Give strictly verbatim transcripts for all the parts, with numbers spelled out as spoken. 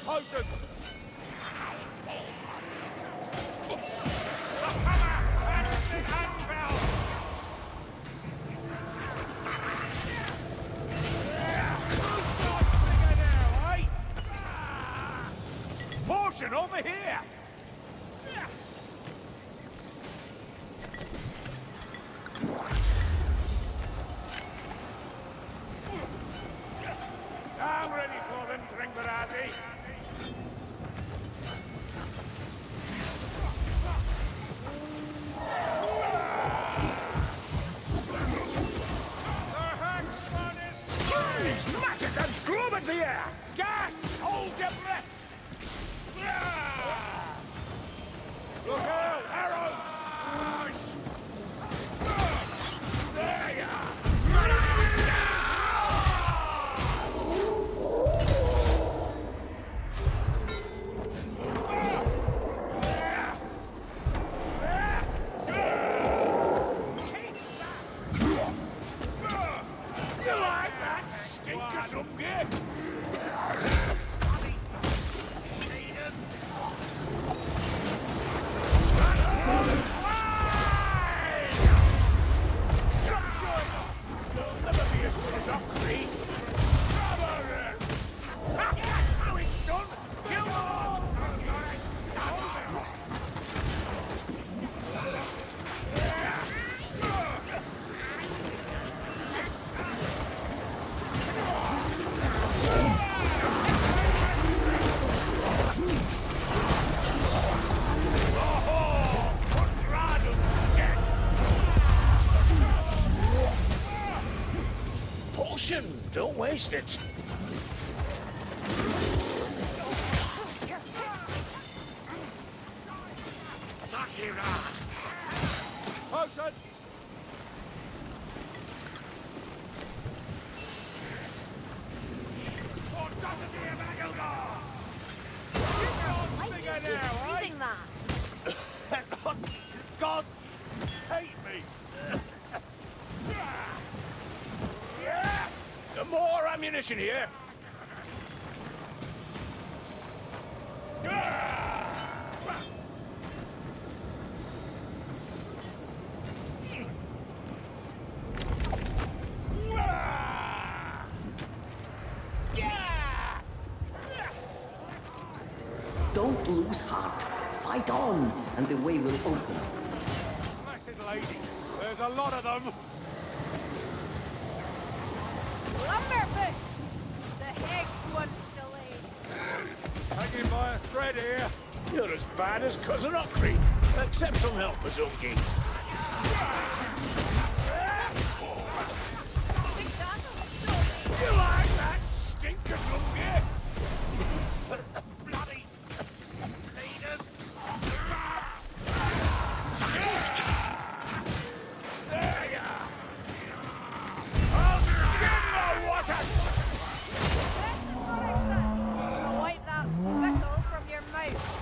potions! Potion over here! I'm ready for them, Dringbarati. The Haxman is slain! Magic and gloom at the air! Gas! Hold your breath! Look out! Arrows! There you are! You like that? Stinker some good! Don't waste it. Potion! What does it here, Magilgar? Why do you keep reading that? Gods hate me. More ammunition here. Don't lose heart. Fight on, and the way will open. Blessed lady, there's a lot of them. Lumberboots! The hexed one's to lay. Hanging by a thread here. You're as bad as Cousin Ockery. Accept some help, Mazungi. You like that stinker, Zungi? Bloody leaders. There you are. I'll skin the water. I'll wipe that spittle from your mouth.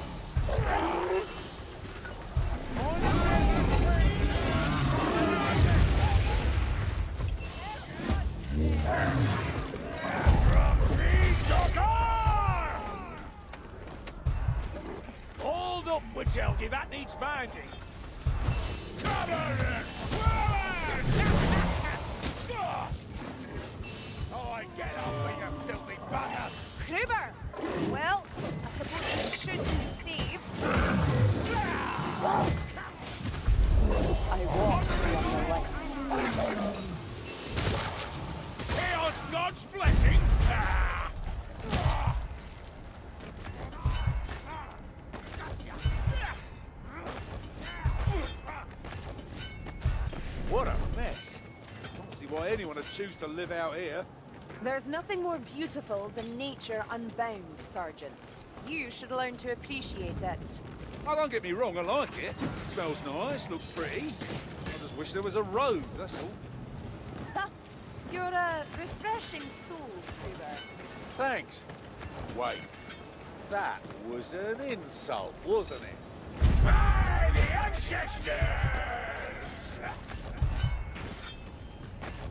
Hold up, Witchelgi, that needs binding. Cover it! Forward! Oh, I get off me, you filthy bugger! Kruber! Well, I suppose you should be saved. I walk along the light. Chaos God's blessing! Ah. What a mess. Don't see why anyone would choose to live out here. There's nothing more beautiful than nature unbound, Sergeant. You should learn to appreciate it. Oh, don't get me wrong, I like it. Smells nice, looks pretty. I just wish there was a road, that's all. Ha! You're a refreshing soul, Kruber. Thanks. Wait, that was an insult, wasn't it? By the ancestors!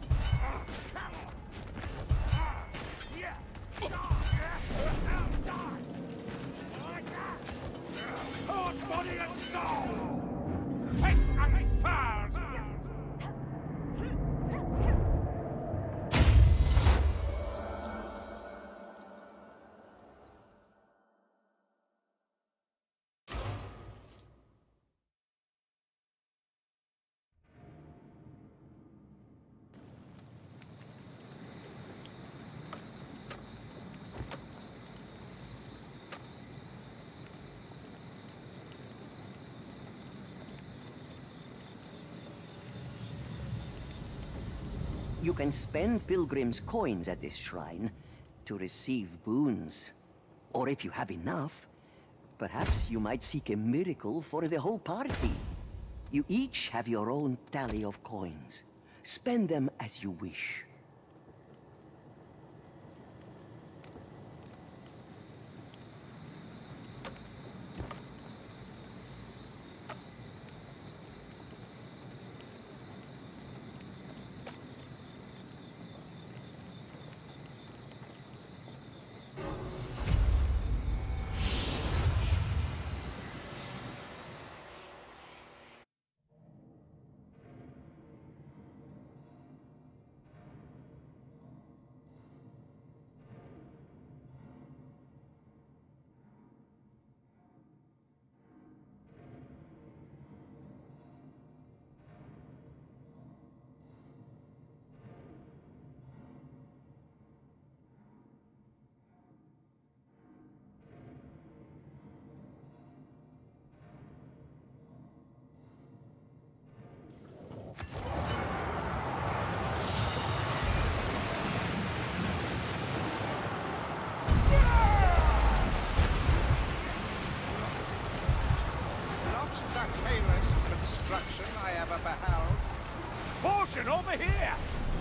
Yeah. You can spend pilgrims' coins at this shrine to receive boons. Or if you have enough, perhaps you might seek a miracle for the whole party. You each have your own tally of coins. Spend them as you wish. I ever beheld. Portion over here!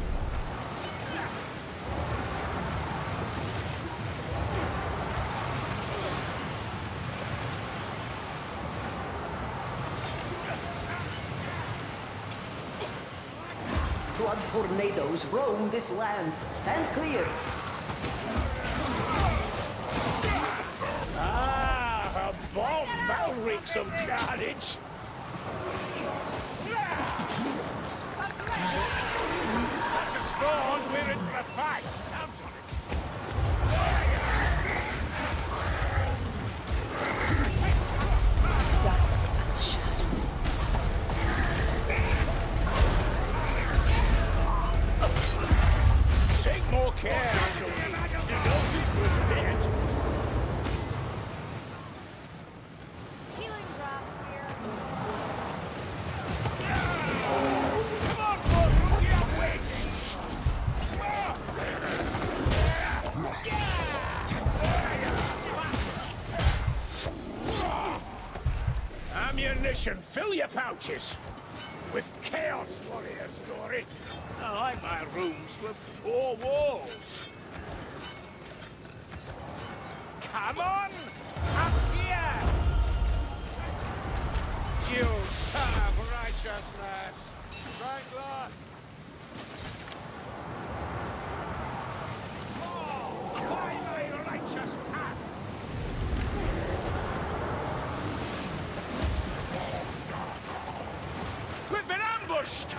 Blood tornadoes roam this land. Stand clear. Ah, a bomb! That'll wreak some carnage! That's a spawn, we're in for a fight! Count on it! Dusk and shadow. Take more care, Andrew. You know he's good at it. Healing draft here. Come on, Buck! I'm waiting! Ammunition, fill your pouches! With Chaos Warrior story. I like my rooms with four walls. Come on! Up here! You serve righteousness! Strangler! Oh, by my righteous path! We've been ambushed!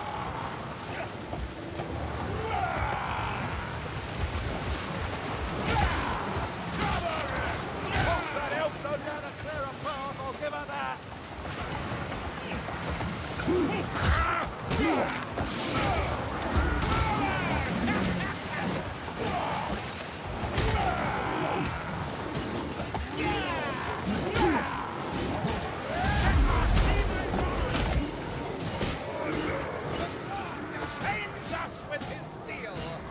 That elf don't down a clearer path, I'll give her that! Shames us with his zeal!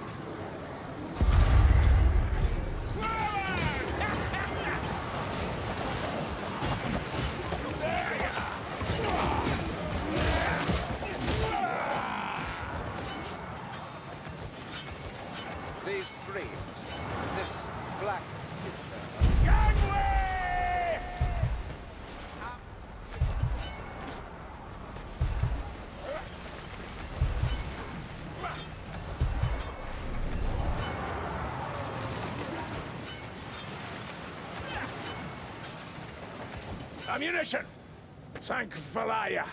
These dreams, this black future. Gangway! Ammunition! Thank Valaya!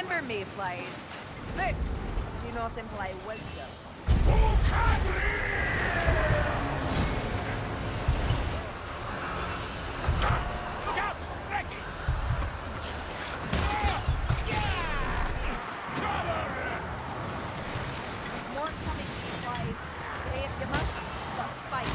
Remember, mayflies, books do not imply wisdom. Look out! Frankie! More coming, mayflies. Brave you must, but fight.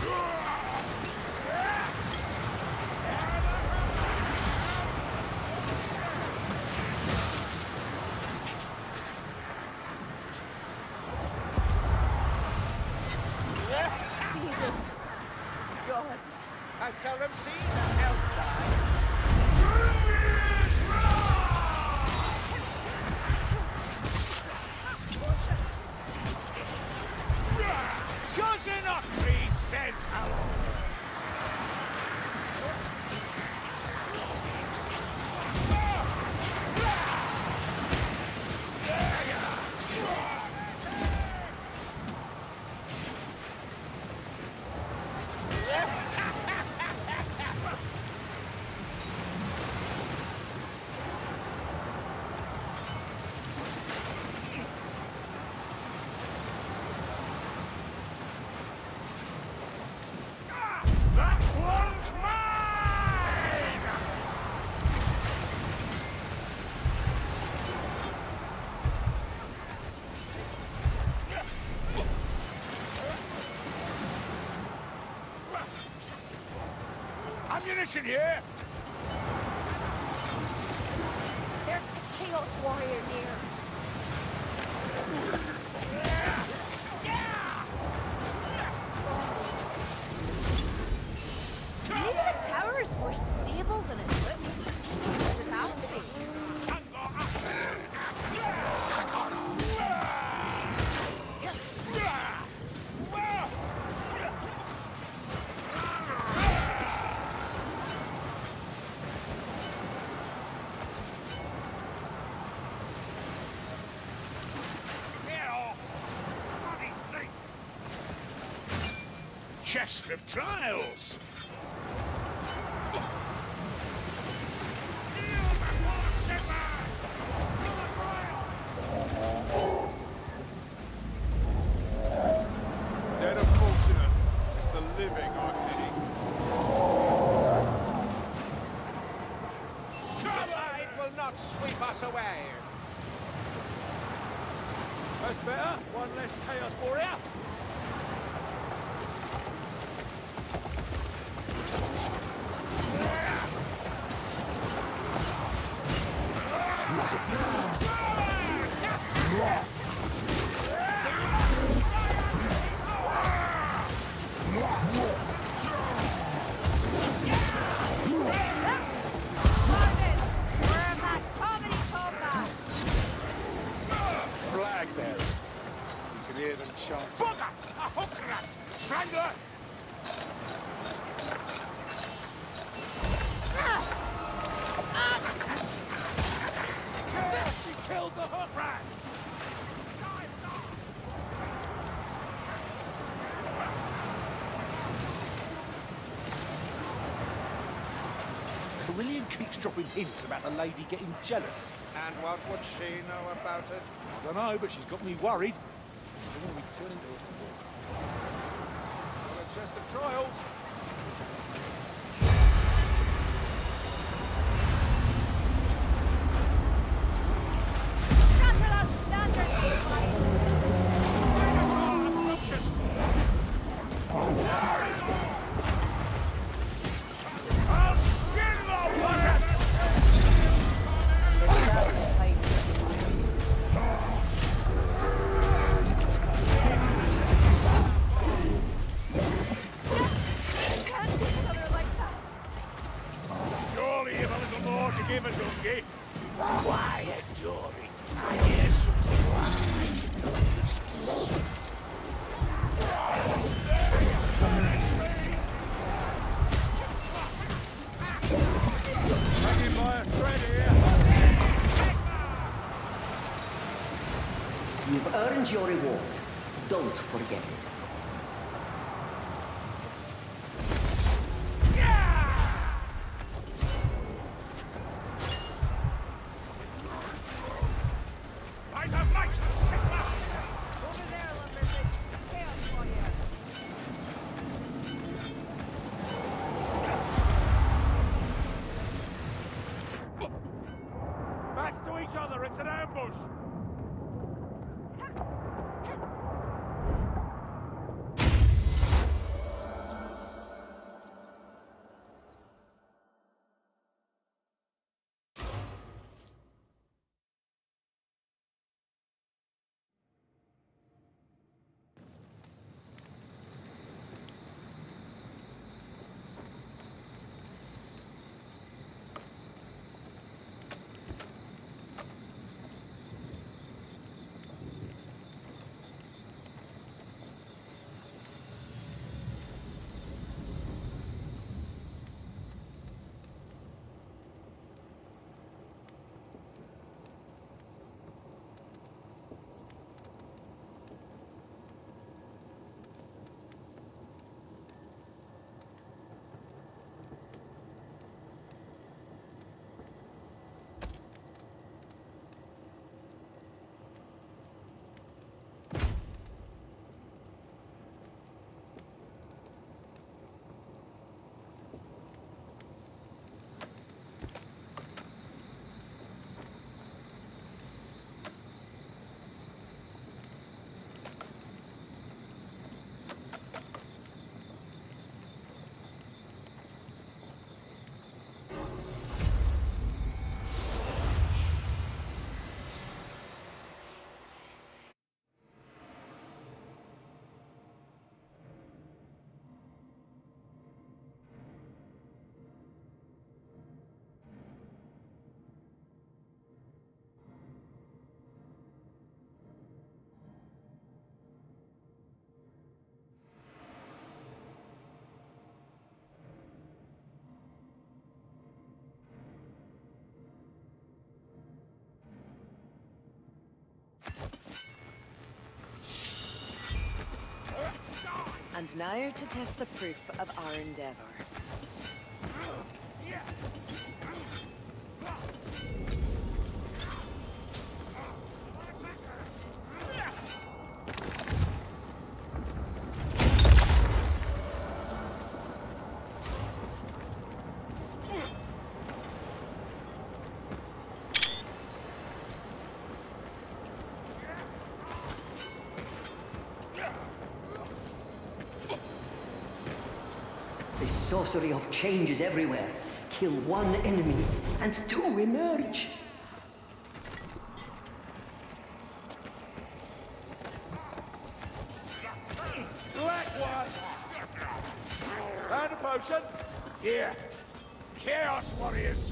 Gods. I've seldom seen an elf die. Cousin Ockley says hello. That one's mine! Ammunition here! There's a Chaos Warrior near. Maybe the tower's more stable than it looks. Does it have to be? Chest of Trials! Dead of fortunate. It's the living I pity. Starlight will not sweep us away! That's better. One less Chaos Warrior. Flag bearer. You can hear them chant. Bugger! A hook rat! Strangler! She killed the hook rat! William keeps dropping hints about the lady getting jealous. And what would she know about it? I don't know, but she's got me worried. I don't want to be turning into a fool. Got a chest of trials. Shatter that standard, mayflies! Give a donkey. Quiet, Dory. I hear something Hanging by a thread here. You've earned your reward. Don't forget it. And now to test the proof of our endeavor. The sorcery of change is everywhere. Kill one enemy, and two emerge. Black one! And a potion. Here. Chaos Warriors.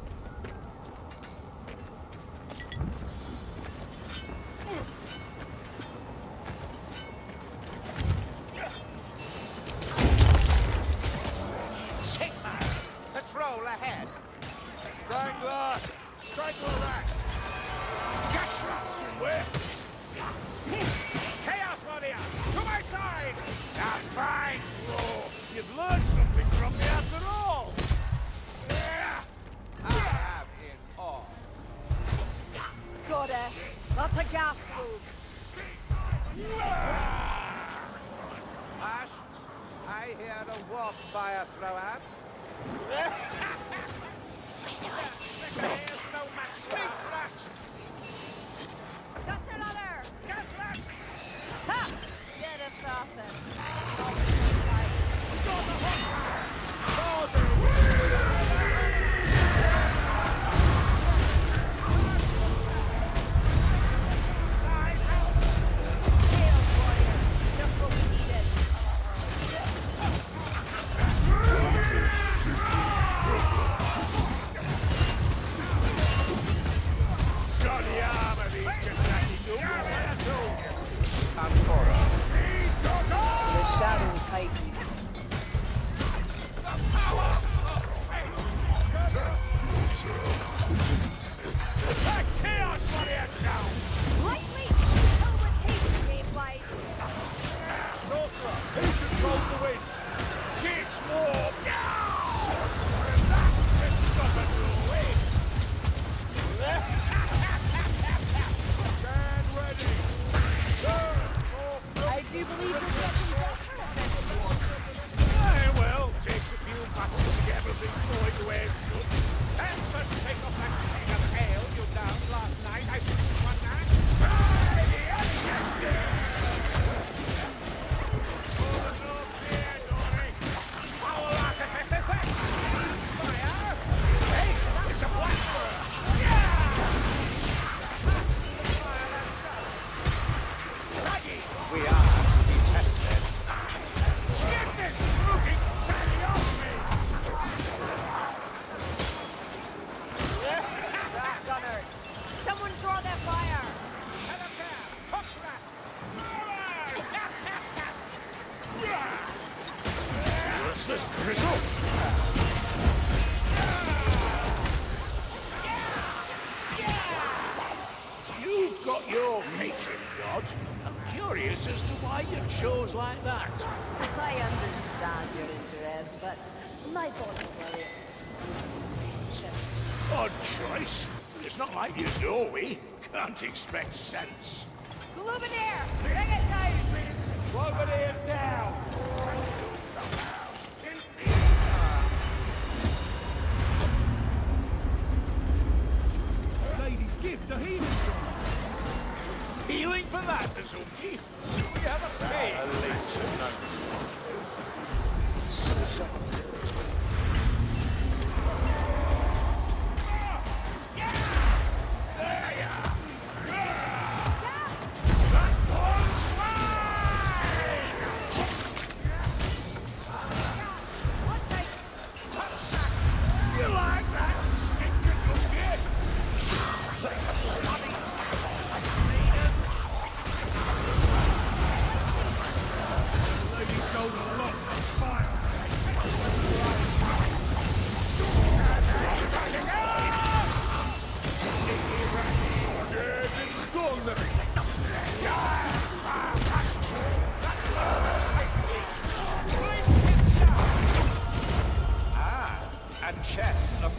Patrol ahead. Strangler! Strangler rat! Where? Chaos Warrior! To my side! Now fine! Oh, you've learned something from me after all! I am in awe. Goddess, that's a gas move. Ash, I hear a warp fire thrower. That's another! Ha! Dead assassin. Chaos Warrior, just what we needed. Johnny armor these Kentucky dudes. The shadows heighten. That Chaos Warrior down! Lightly! Kill with haste, Mayflies! Sorcerer, who controls the wind? Kids war! And that can stop it away! Stand ready. Turn for I do believe you're getting better at this. Aye, well, takes a few battles to get everything going the way it should. And first take off that king of ale you downed last night. I fixed one night. Aye, yes, yes, yes. Oh, no fear, Dory. Our artificers then. Fire. Hey, it's a blaster. Yeah! Fire, let's go. Raggy. we are to be tested. Get this spooky fatty off me! Gunners, someone draw their fire! Head up there! Hook that! Useless grizzle! You've got your matron god. I'm curious as to why you chose like that. I understand your interest, but my body worry is Odd choice. It's not like you know we can't expect sense. Luminaire! Bring it down! Lumber's down! Lady's gift, a healing jar. Healing for that, Azuki? Do we have a pay? You like that? Stinking Azuki? Lady's golden locks on fire.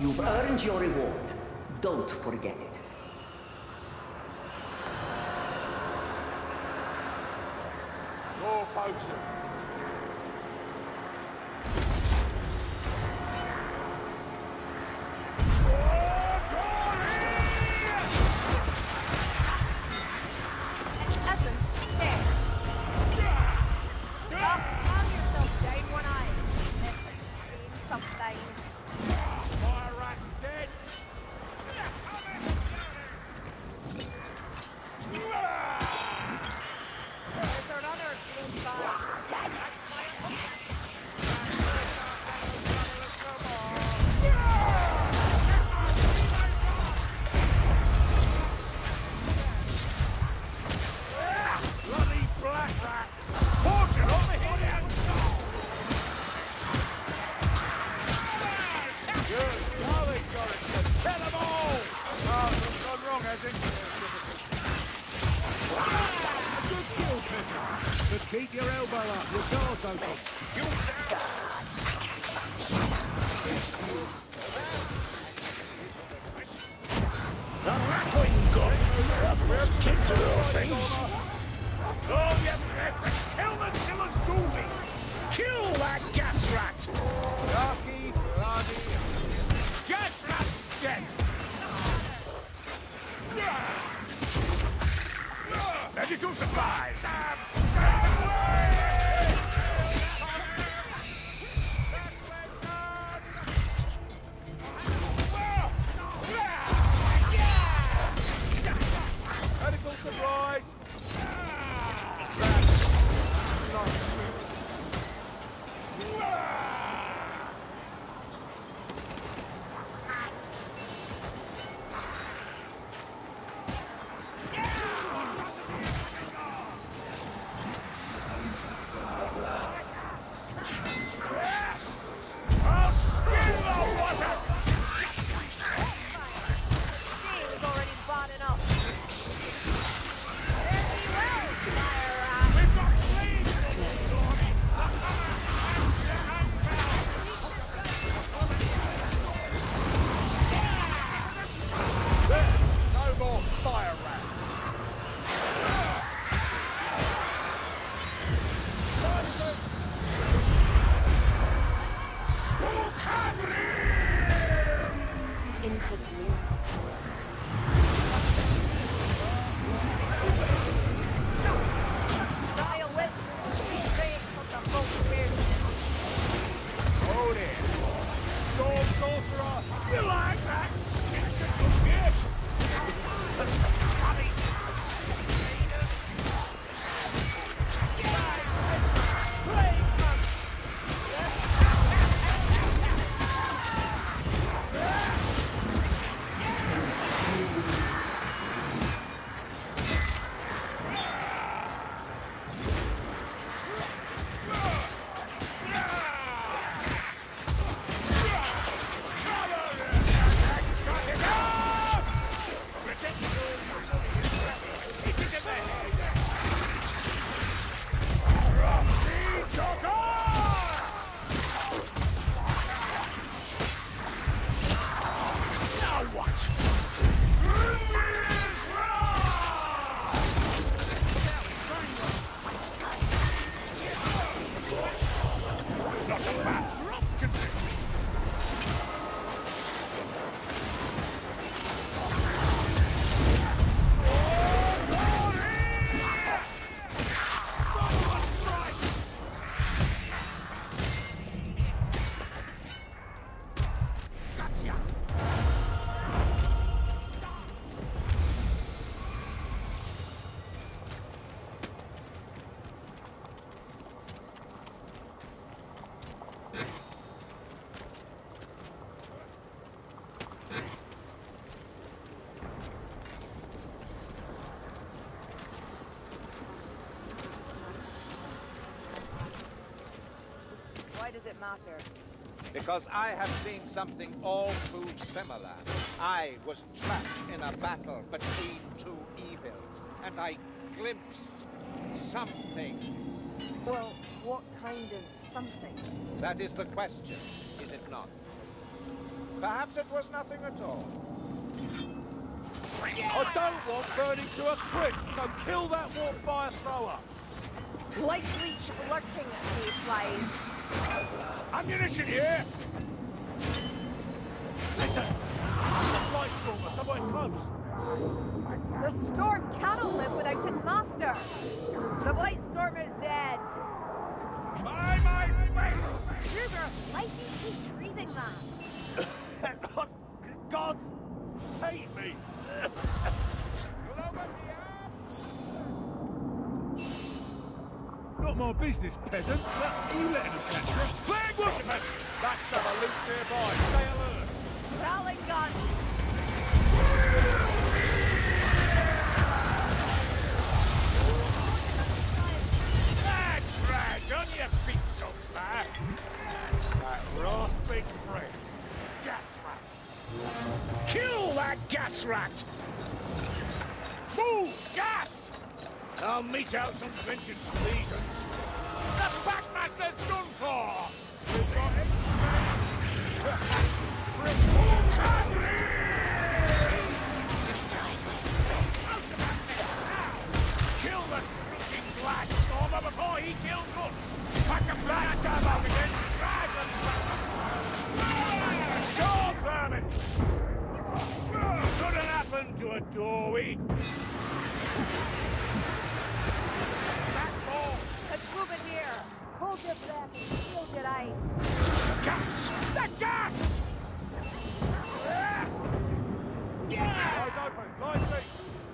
You've earned your reward. Don't forget it. More potions. Essence, there. Stop, calm yourself down when I seen something. Fire rat's dead. Is there another blue Bloody black rats. Fortune over here and soul. Good. Golly, Dorrington. Kill them all! Oh, what's gone wrong, has it? Good kill, peasant. But keep your elbow up. Your guard's open. You down. The rattling gun travels kicked to their face. Oh, you peasants! Kill the killer's dooley! Kill that gas rat! Darky, bloody. Gas rat's dead! Medical supplies! Medical supplies. is already bought enough. Fare thee well, fire rat. No more fire rat. Interview. Dire wits, straight from the full spirit. Hold it. Storm sorcerer. You like that? It's a good gift! Why does it matter? Because I have seen something all too similar. I was trapped in a battle between two evils, and I glimpsed something. Well, what kind of something? That is the question, is it not? Perhaps it was nothing at all. I don't want burning to a crisp, so kill that warp fire thrower. Light leech lurking, mayflies. Ammunition here! Listen! The flight stormer, somewhere close. The storm cannot live without its master. The Blight Storm is dead. By my face! Kruger, why do you keep breathing that? Gods hate me. Not my business, peasant. Are you letting us catch you? Flag Waterfest! That's some loose nearby. Stay alert. Rowling gun. That's right! On your feet, so far! That rasping breath. Gas rat! Kill that gas rat! Move! Gas! I'll meet out some vengeance legions. The Backmaster's done for! We've got it. Kill the freaking black stormer before he kills us! Pack a black stab out again! Drag them back! Storm vermin! Couldn't happen to a doorway! Let's move it here. Hold your breath and shield your eyes. Gas! The gas! Eyes open. Line feet.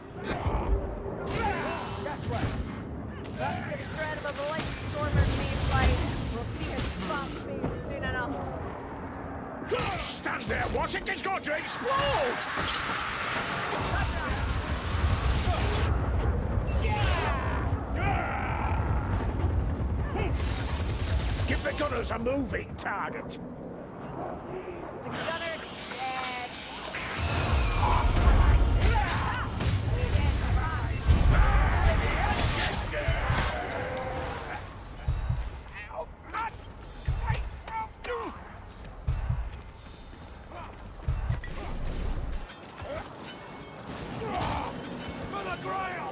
Gas rat. Get rid of a Blight Stormer's mayflies. We'll see his spot face soon enough. Stand there, watch it, it's going to explode! Give the gunners a moving target. The gunner's dead. For the Grail!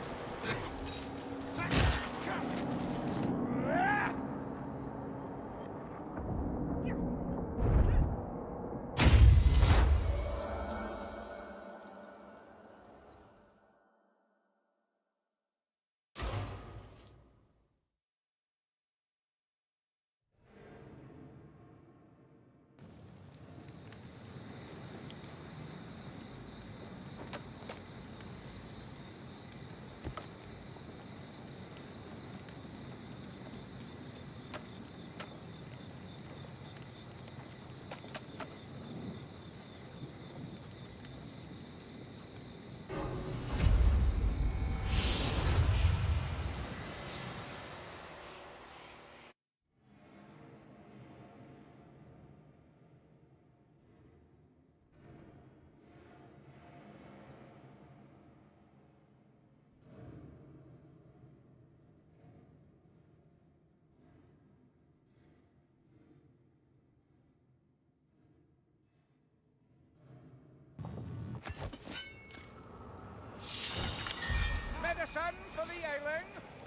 Medicine for the ailing.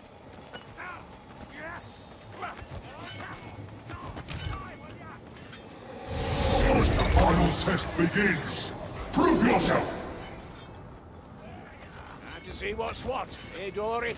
So as the final test begins, prove yourself! Time to see what's what, eh, Dory?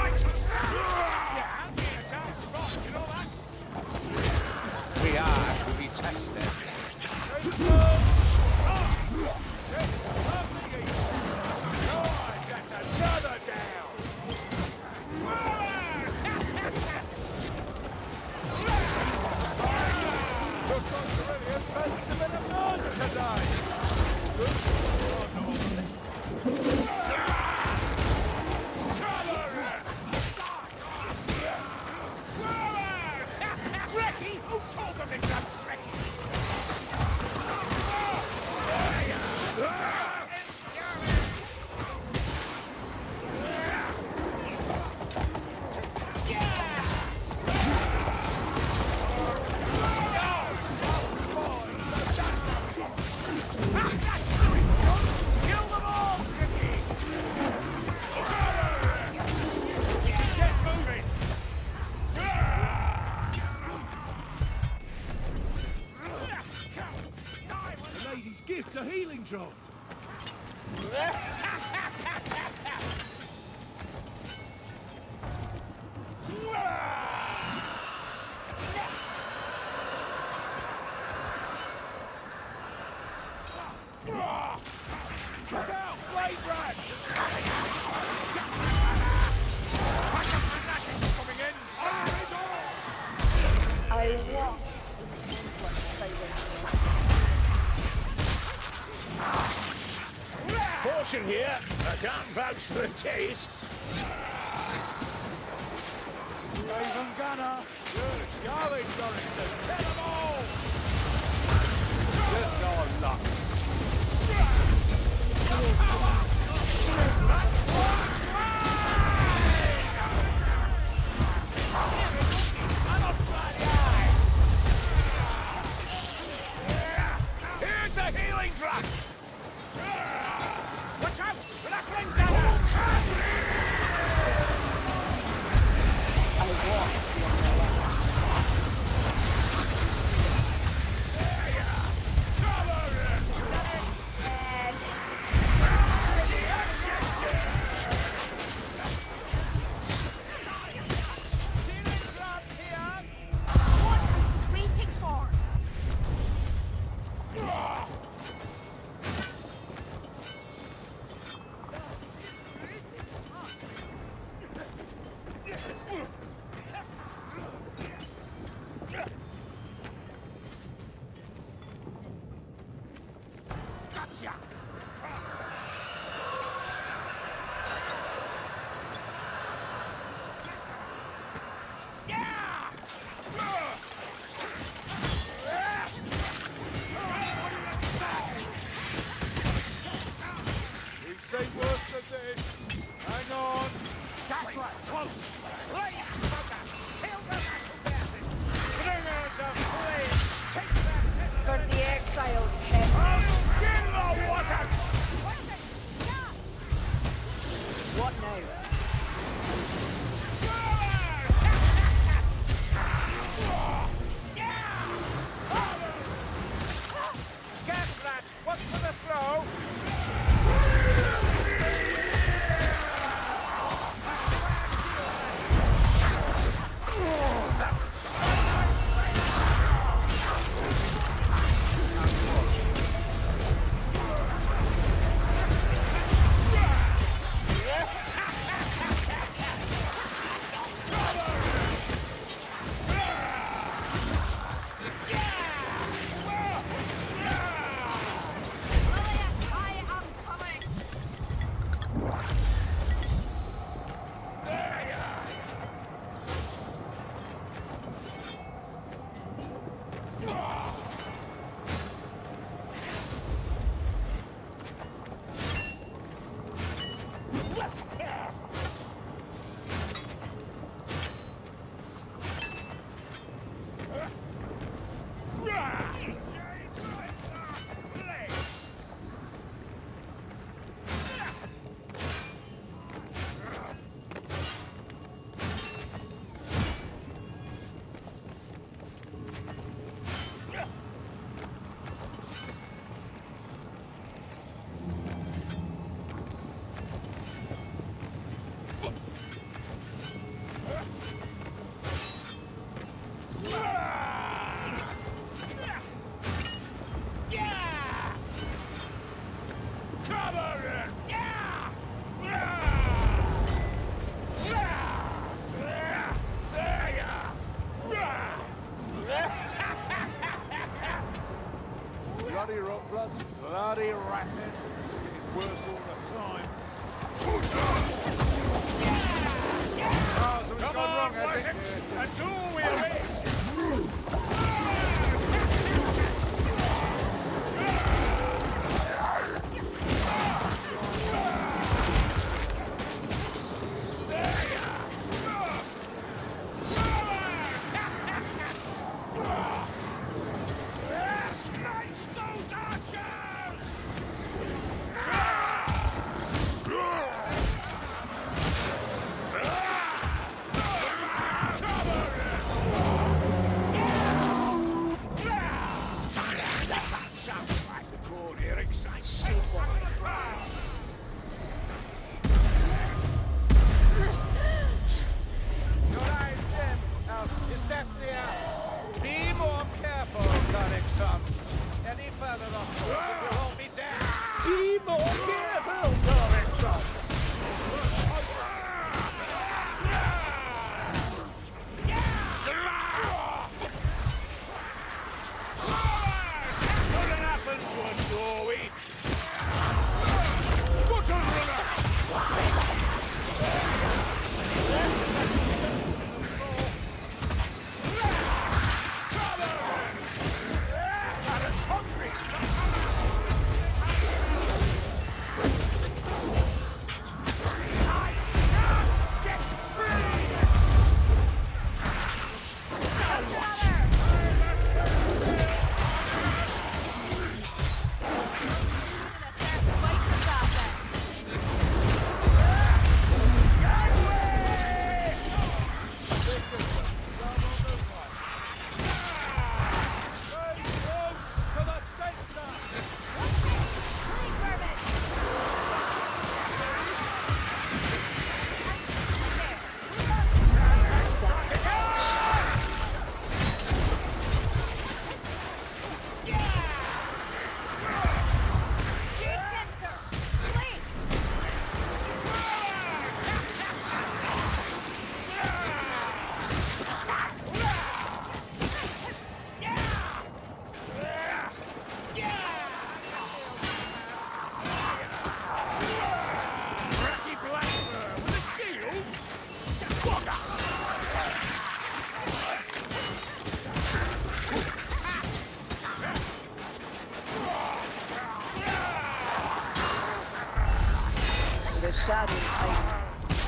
We are I walk in endless silence. Caution here. I can't vouch for the taste. Raven Gunner! Good golly, Dorrington! Kill them all! Just our luck. Here's a healing drop! Watch out! Rattling gunner! I walk the umbrella. Waiting for. Gotcha! Yeah! We've seen worse than this. Hang on. That's right, close! Lay smoker! Kill the battle gases! Bringers of flames! Take that For prisoner! the exiles, Ken. I'll get the water! What now? Gas rat, what's for the throw? Bloody rockbloods, bloody rapid. Getting worse all the time. Oh, something's Come gone on, wrong, has it? Wessex! Yeah, A duel we await! Smash those archers! Cover it! the shadows hide.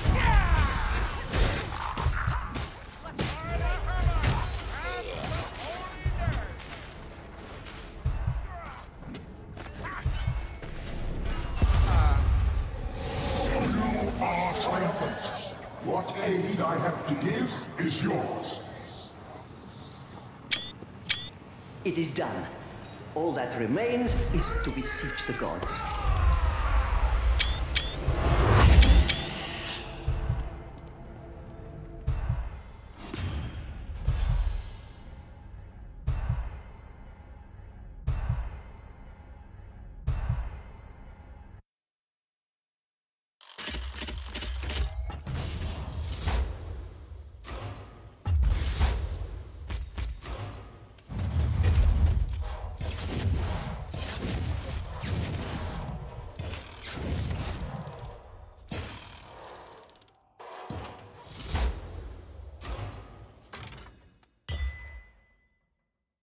You are triumphant. What aid I have to give is yours. It is done. All that remains is to beseech the gods.